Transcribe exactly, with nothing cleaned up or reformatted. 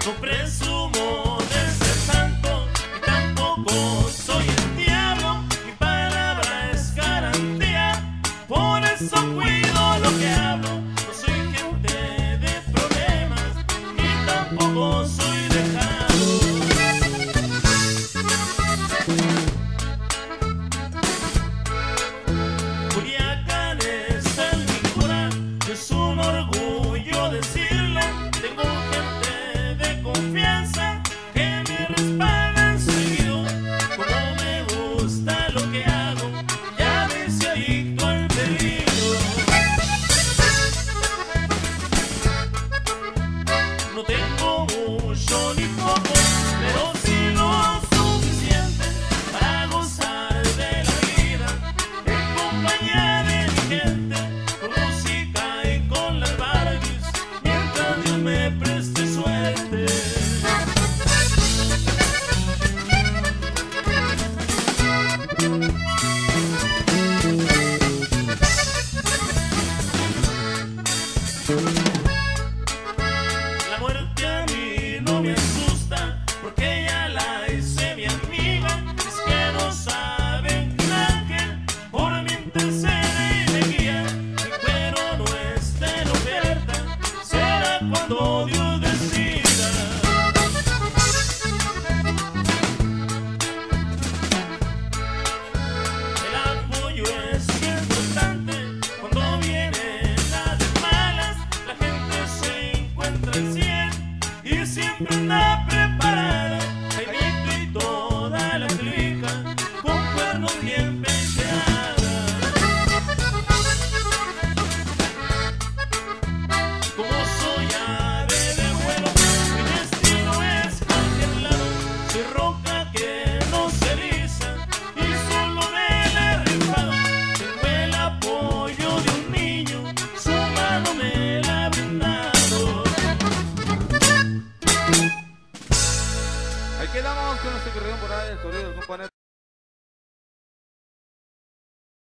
No presumo de ser santo y tampoco soy el diablo. Mi palabra es garantía, por eso cuido lo que hablo. No soy gente de problemas y tampoco soy dejado. Culiacán está en mi corazón, es un orgullo decirlo. Tengo gente de confianza que me respaldan seguido. Como me gusta lo que hago, ya me se adicto al peligro. No tengo mucho ni poco, pero sí lo suficiente para gozar de la vida en compañía de mi gente, con música y con las Barbies, mientras Dios me preste suerte. La muerte a mí no me asusta, porque ya la hice mi amiga. Es que no saben que un ángel por mi intercede y me guía. Mi cuero no está en oferta, será cuando Dios decida. El apoyo es importante cuando vienen las malas. La gente se encuentra al cien y siempre anda